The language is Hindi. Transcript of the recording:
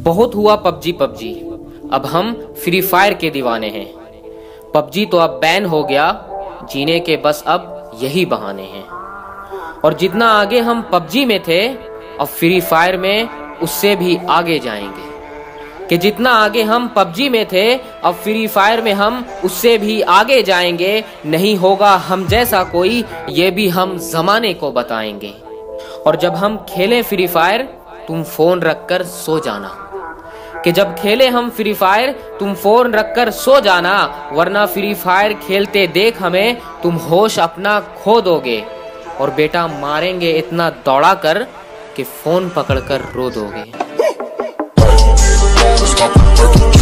बहुत हुआ पबजी पबजी, अब हम फ्री फायर के दीवाने हैं। पबजी तो अब बैन हो गया, जीने के बस अब यही बहाने हैं। और जितना आगे हम पबजी में थे, अब फ्री फायर में उससे भी आगे जाएंगे। कि जितना आगे हम पबजी में थे, अब फ्री फायर में हम उससे भी आगे जाएंगे। नहीं होगा हम जैसा कोई, ये भी हम जमाने को बताएंगे। और जब हम खेलें फ्री फायर, तुम फोन रखकर सो जाना। कि जब खेले हम फ्री फायर, तुम फोन रखकर सो जाना, वरना फ्री फायर खेलते देख हमें तुम होश अपना खो दोगे। और बेटा मारेंगे इतना दौड़ा कर कि फोन पकड़कर रो दोगे।